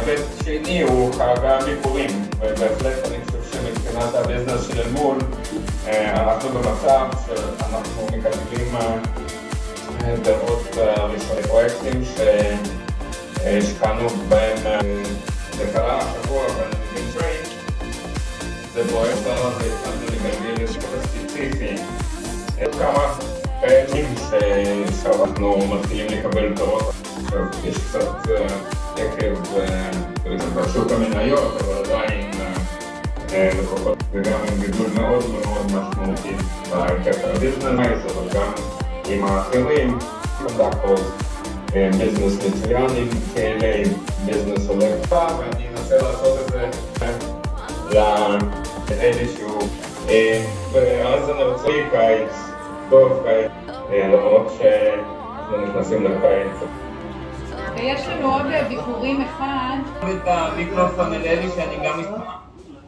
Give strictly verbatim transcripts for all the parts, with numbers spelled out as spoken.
ההיבט שני הוא חג הביקורים, ובהחלט אני חושב שמבחינת הביזנס של אלמול אנחנו במצב שאנחנו מקבלים דעות ראשוני פרויקטים שהשקענו בהם. זה קרה השבוע בנטרייד, זה פרויקט והתחלנו לגלגל לשקול ספציפי. כמה פעמים שאנחנו מתחילים לקבל תורות, יש קצת עקב בשוק המניות, אבל עדיין לקוחות, וגם עם גידול מאוד מאוד משמעותי בהיקף הביזנס, אבל גם עם האחרים, דאקות, ביזנס מצוינים, כאלה ביזנס הולך פעם, ואני אנסה לעשות את זה לאיזשהו, ואז אני רוצה קיץ, טוב קיץ, למרות שאנחנו נכנסים לקיץ. ויש לנו עוד ביקורים אחד. את המיקרופון אלי שאני גם אשמע.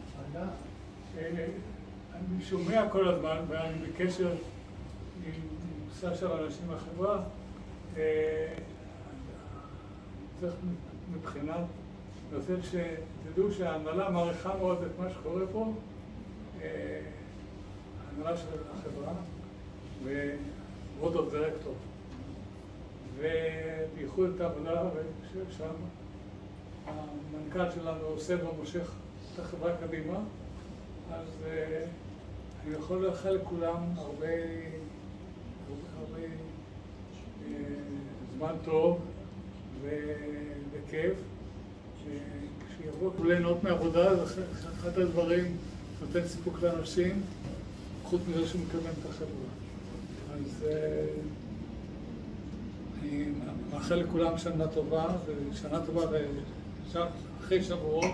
אני שומע כל הזמן ואני בקשר עם קבוצה של אנשים בחברה. צריך מבחינת, אני רוצה שתדעו שההנהלה מעריכה מאוד את מה שקורה פה, ההנהלה של החברה ו-Board of Directors. ובייחוד את העבודה, ושם המנכ"ל שלנו עושה ומושך את החברה קדימה, אז אני יכול לאחל לכולם הרבה, הרבה זמן טוב וכיף. כשיבואו ליהנות מעבודה, זה אחד הדברים נותן סיפוק לאנשים, חוץ מזה שהוא מקדם את החברה. אז אני מאחל לכולם שנה טובה, ושנה טובה אחרי שבועות,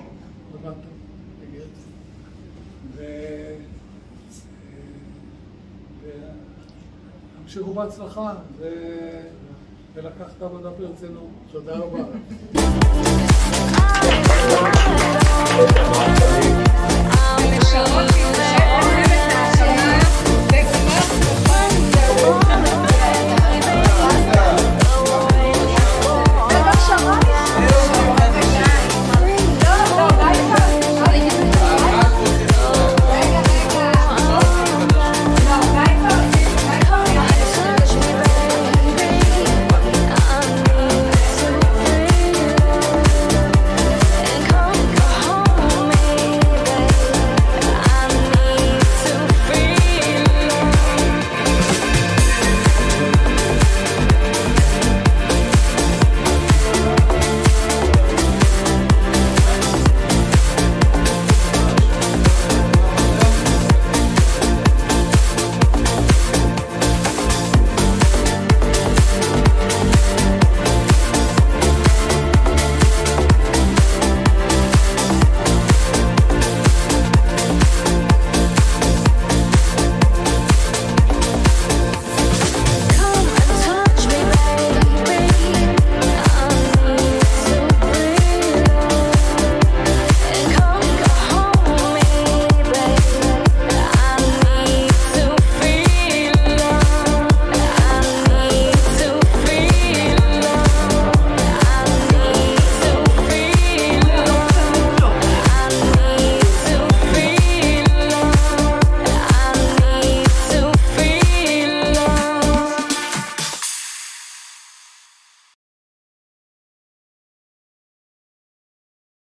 והמשיכו בהצלחה ולקח את העבודה ברצינות. תודה רבה.